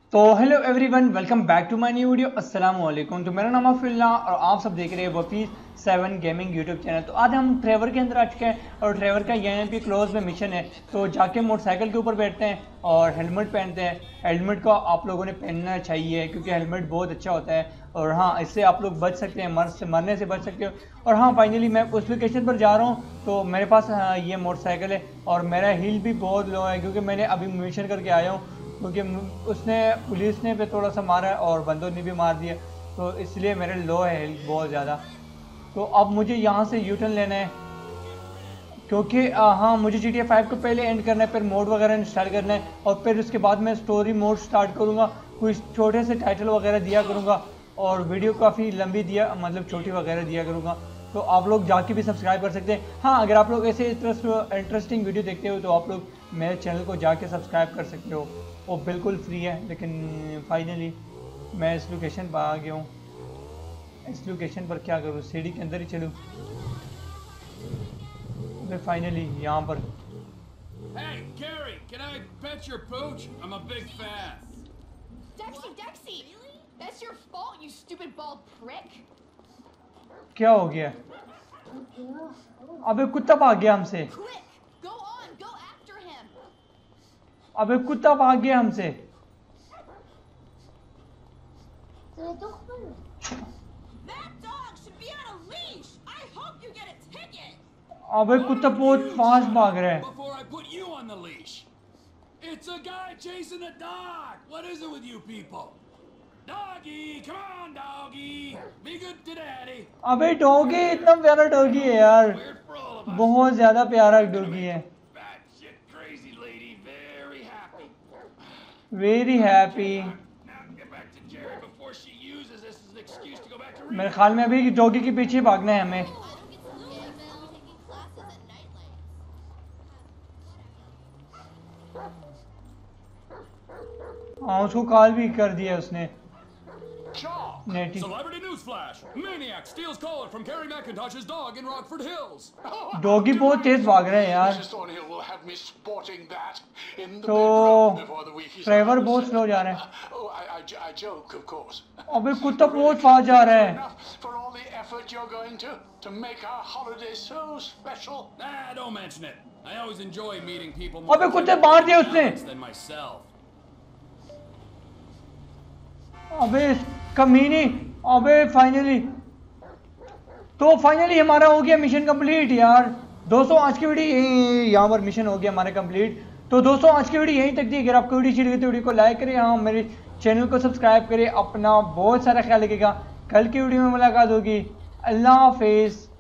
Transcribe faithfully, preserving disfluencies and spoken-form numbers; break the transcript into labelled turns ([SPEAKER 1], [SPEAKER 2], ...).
[SPEAKER 1] तो hello everyone, welcome back to my new video. अस्सलाम वालेकुम। तो मेरा नाम अफिल्ला और आप सब देख रहे हैं Wafeez seven gaming YouTube channel. तो आज हम ट्रेवर के अंदर आ चुके हैं और ट्रेवर का यहाँ पे क्लोज में मिशन है। तो जाके मोटरसाइकिल के ऊपर बैठते हैं और हेलमेट पहनते हैं। हेलमेट को आप लोगों ने पहनना चाहिए क्योंकि हेलमेट बहुत अच्छा होता है और हाँ, इससे आप लोग बच सकते हैं, मर से मरने से बच सकते हो। और हाँ, फाइनली मैं उस लोकेशन पर जा रहा हूँ। तो मेरे पास हाँ, ये मोटरसाइकिल है और मेरा हील भी बहुत लो है क्योंकि मैंने अभी मिशन करके आया हूँ। क्योंकि उसने पुलिस ने पे थोड़ा सा मारा है और बंदों ने भी मार दिया, तो इसलिए मेरे लो है हेल्थ बहुत ज़्यादा। तो अब मुझे यहाँ से यू टर्न लेना है क्योंकि आ, हाँ, मुझे जी टी ए फाइव को पहले एंड करना है, फिर मोड वगैरह इंस्टॉल करना है और फिर उसके बाद मैं स्टोरी मोड स्टार्ट करूँगा। कुछ छोटे से टाइटल वगैरह दिया करूँगा और वीडियो काफ़ी लंबी दिया मतलब छोटी वगैरह दिया करूँगा। तो आप लोग जाके भी सब्सक्राइब कर सकते हैं। हाँ, अगर आप लोग ऐसे इंटरेस्टिंग वीडियो देखते हो तो आप लोग मेरे चैनल को जाके सब्सक्राइब कर सकते हो। वो बिल्कुल फ्री है। लेकिन फाइनली मैं इस लोकेशन पर आ गया हूँ। इस लोकेशन पर क्या करूँ, सीढ़ी के अंदर ही चलूँ? मैं फाइनली यहाँ पर।
[SPEAKER 2] Hey, Gary, can I pet your pooch? I'm a big fan.
[SPEAKER 3] Dexy, Dexy! That's your fault, you stupid bald prick!
[SPEAKER 1] क्या हो गया? अबे कुत्ता भाग गया हमसे।
[SPEAKER 3] Quick! Go on, go after him!
[SPEAKER 1] अबे कुत्ता भाग गया हमसे।
[SPEAKER 3] That dog should be on a leash! I hope you get a ticket!
[SPEAKER 1] अबे कुत्ता बहुत फास्ट भाग रहा है।
[SPEAKER 2] Before I put you on the leash. It's a guy chasing a dog. What is it with you people? Doggy, come on, doggy. Be good to daddy.
[SPEAKER 1] अबे doggy इतना प्यारा doggy है यार,
[SPEAKER 2] Weird for all of us.
[SPEAKER 1] बहुत ज्यादा प्यारा doggy है।
[SPEAKER 2] Batshit crazy lady, very happy.
[SPEAKER 1] Very happy.
[SPEAKER 2] Now get back to Jerry before she uses this as an excuse to go back to
[SPEAKER 1] मेरे
[SPEAKER 2] reading.
[SPEAKER 1] ख्याल में अभी डॉगी के पीछे भागना है हमें। हाँ, उसको कॉल भी कर दिया उसने।
[SPEAKER 2] Chalk.
[SPEAKER 1] Netty.
[SPEAKER 2] Celebrity newsflash. Maniac steals collar from Carrie McIntosh's dog in Rockford Hills.
[SPEAKER 1] Doggy बहुत तेज भाग रहे हैं यार।
[SPEAKER 4] Missus Thornhill will have me sporting that in the
[SPEAKER 1] तो
[SPEAKER 4] bedroom before the week is
[SPEAKER 1] Trevor
[SPEAKER 4] out.
[SPEAKER 1] बहुत slow जा रहे हैं।
[SPEAKER 4] Oh, I, I, I joke, of course.
[SPEAKER 1] अबे कुत्ता बहुत फास्ट जा रहा है।
[SPEAKER 4] Enough for all the effort you're going to to make our holiday so special.
[SPEAKER 2] Ah, don't mention it. I always enjoy meeting people
[SPEAKER 1] अबे
[SPEAKER 2] more
[SPEAKER 1] कुत्ते मार दिया उसने।
[SPEAKER 2] balanced than myself.
[SPEAKER 1] अबे कमीनी। अबे फाइनली तो फाइनली हमारा हो गया मिशन कंप्लीट यार। दोस्तों आज की वीडियो यहीं, यहाँ पर मिशन हो गया हमारा कंप्लीट। तो दोस्तों आज की वीडियो यहीं तक थी। अगर आपको वीडियो अच्छी लगी तो वीडियो को लाइक करें, हाँ मेरे चैनल को सब्सक्राइब करें। अपना बहुत सारा ख्याल रखिएगा। कल की वीडियो में मुलाकात होगी। अल्लाह हाफिज़।